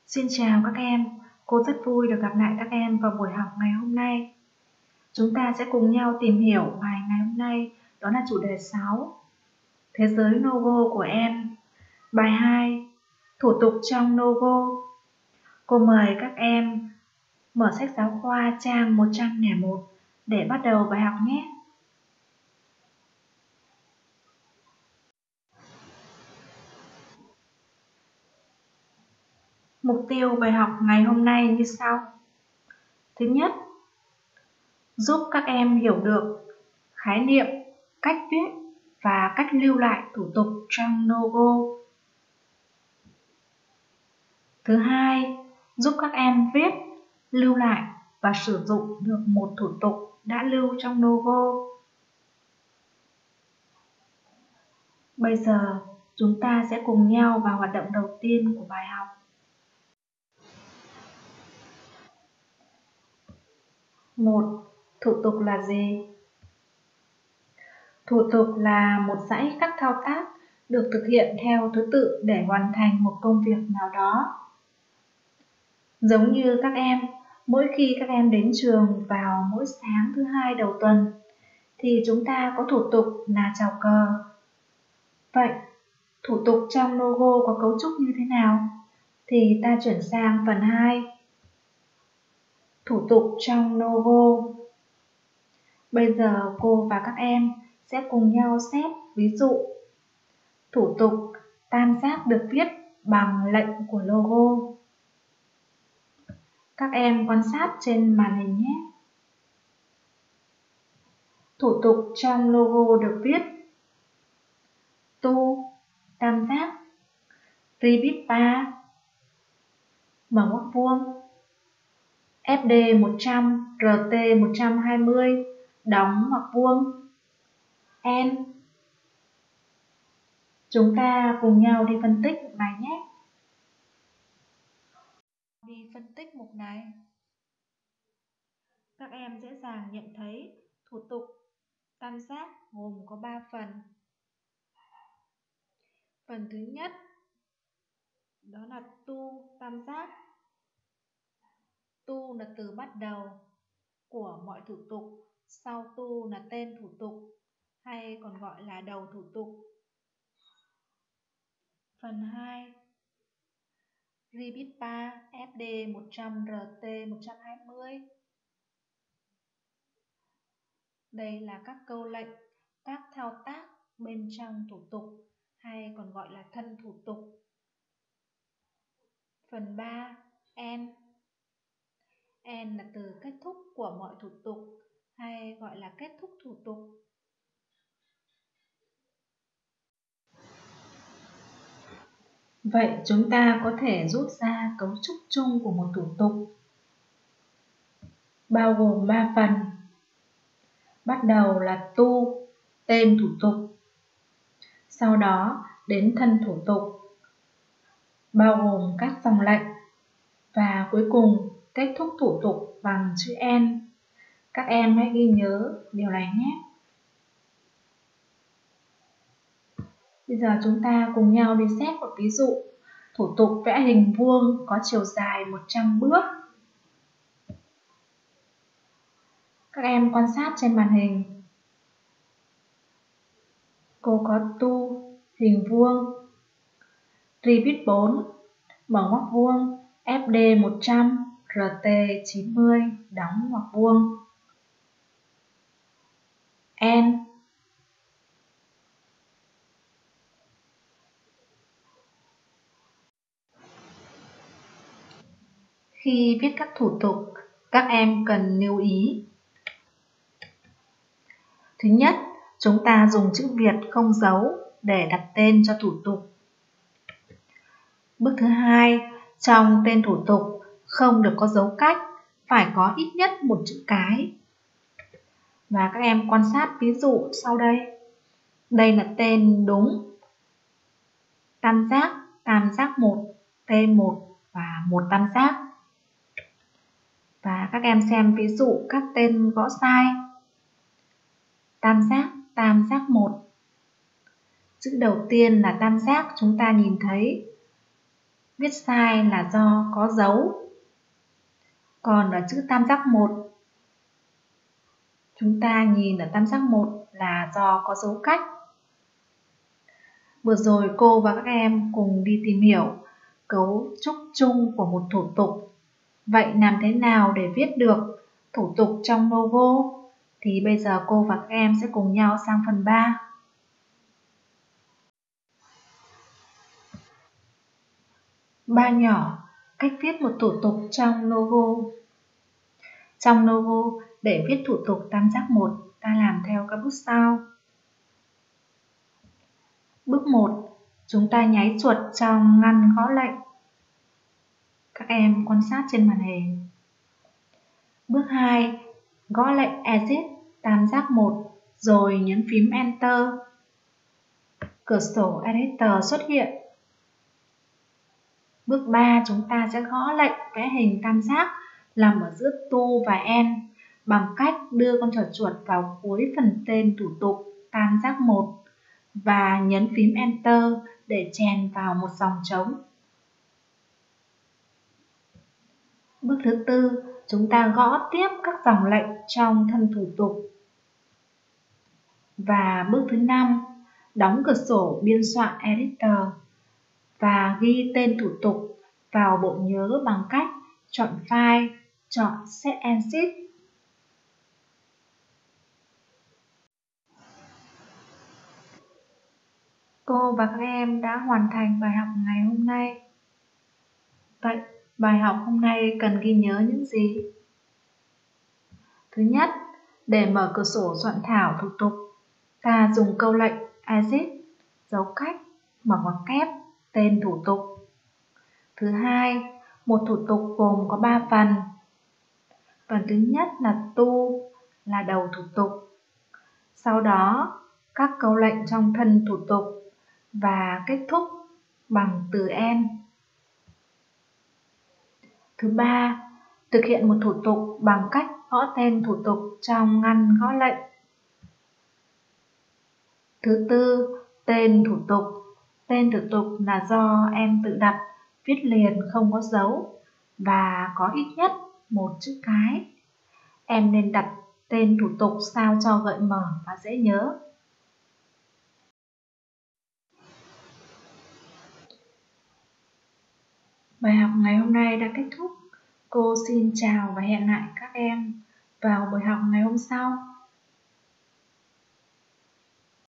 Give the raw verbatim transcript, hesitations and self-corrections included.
Xin chào các em, cô rất vui được gặp lại các em vào buổi học ngày hôm nay. Chúng ta sẽ cùng nhau tìm hiểu bài ngày hôm nay, đó là chủ đề sáu, Thế giới logo của em. Bài hai, Thủ tục trong logo. Cô mời các em mở sách giáo khoa trang một trăm lẻ một để bắt đầu bài học nhé. Mục tiêu bài học ngày hôm nay như sau. Thứ nhất, giúp các em hiểu được khái niệm, cách viết và cách lưu lại thủ tục trong logo. Thứ hai, giúp các em viết, lưu lại và sử dụng được một thủ tục đã lưu trong logo. Bây giờ, chúng ta sẽ cùng nhau vào hoạt động đầu tiên của bài học. một. Thủ tục là gì? Thủ tục là một dãy các thao tác được thực hiện theo thứ tự để hoàn thành một công việc nào đó. Giống như các em, mỗi khi các em đến trường vào mỗi sáng thứ hai đầu tuần, thì chúng ta có thủ tục là chào cờ. Vậy, thủ tục trong logo có cấu trúc như thế nào? Thì ta chuyển sang phần hai. Thủ tục trong logo. Bây giờ cô và các em sẽ cùng nhau xét ví dụ. Thủ tục tam giác được viết bằng lệnh của logo. Các em quan sát trên màn hình nhé. Thủ tục trong logo được viết tu, tam giác, ribbit ba, mở ngoặc vuông, ép đê một trăm, rờ tê một trăm hai mươi, đóng ngoặc vuông, N. Chúng ta cùng nhau đi phân tích mục này nhé. Đi phân tích mục này. Các em dễ dàng nhận thấy thủ tục tam giác gồm có ba phần. Phần thứ nhất, đó là tu tam giác. Tu là từ bắt đầu của mọi thủ tục, sau tu là tên thủ tục, hay còn gọi là đầu thủ tục. Phần hai, ribbit ba, ép đê một trăm, rờ tê một trăm hai mươi. Đây là các câu lệnh, các thao tác bên trong thủ tục, hay còn gọi là thân thủ tục. Phần ba, N. N là từ kết thúc của mọi thủ tục, hay gọi là kết thúc thủ tục. Vậy chúng ta có thể rút ra cấu trúc chung của một thủ tục, bao gồm ba phần. Bắt đầu là tu, tên thủ tục. Sau đó đến thân thủ tục, bao gồm các dòng lệnh. Và cuối cùng kết thúc thủ tục bằng chữ N. Các em hãy ghi nhớ điều này nhé. Bây giờ chúng ta cùng nhau đi xét một ví dụ. Thủ tục vẽ hình vuông có chiều dài một trăm bước. Các em quan sát trên màn hình. Cô có tu, hình vuông, ribbit bốn, mở ngoặc vuông, ép đê một trăm, rờ tê chín mươi, đóng ngoặc vuông, N. Khi viết các thủ tục, các em cần lưu ý. Thứ nhất, chúng ta dùng chữ Việt không dấu để đặt tên cho thủ tục. Bước thứ hai, trong tên thủ tục không được có dấu cách, phải có ít nhất một chữ cái. Và các em quan sát ví dụ sau đây. Đây là tên đúng, tam giác, tam giác một, T một và một tam giác. Và các em xem ví dụ các tên gõ sai. Tam giác, tam giác một. Chữ đầu tiên là tam giác chúng ta nhìn thấy. Viết sai là do có dấu. Còn ở chữ tam giác một, chúng ta nhìn ở tam giác một là do có dấu cách. Vừa rồi cô và các em cùng đi tìm hiểu cấu trúc chung của một thủ tục. Vậy làm thế nào để viết được thủ tục trong logo? Thì bây giờ cô và các em sẽ cùng nhau sang phần ba. Ba nhỏ, cách viết một thủ tục trong logo. Trong logo, để viết thủ tục tam giác một, ta làm theo các bước sau. Bước một, chúng ta nháy chuột trong ngăn gõ lệnh. Các em quan sát trên màn hình. Bước hai, gõ lệnh Exit tam giác một rồi nhấn phím Enter. Cửa sổ Editor xuất hiện. Bước ba, chúng ta sẽ gõ lệnh vẽ hình tam giác nằm ở giữa tu và en bằng cách đưa con trò chuột vào cuối phần tên thủ tục tam giác một và nhấn phím Enter để chèn vào một dòng trống. Bước thứ tư, chúng ta gõ tiếp các dòng lệnh trong thân thủ tục. Và bước thứ năm, đóng cửa sổ biên soạn Editor và ghi tên thủ tục vào bộ nhớ bằng cách chọn File, chọn Set and Shift. Cô và các em đã hoàn thành bài học ngày hôm nay. Vậy, bài học hôm nay cần ghi nhớ những gì? Thứ nhất, để mở cửa sổ soạn thảo thủ tục, ta dùng câu lệnh Exit, dấu cách, mở ngoặc kép, tên thủ tục. Thứ hai, một thủ tục gồm có ba phần. Phần thứ nhất là tu, là đầu thủ tục. Sau đó, các câu lệnh trong thân thủ tục và kết thúc bằng từ end. Thứ ba, thực hiện một thủ tục bằng cách gõ tên thủ tục trong ngăn gõ lệnh. Thứ tư, tên thủ tục. Tên thủ tục là do em tự đặt, viết liền không có dấu và có ít nhất một chữ cái. Em nên đặt tên thủ tục sao cho gợi mở và dễ nhớ. Bài học ngày hôm nay đã kết thúc. Cô xin chào và hẹn lại các em vào buổi học ngày hôm sau.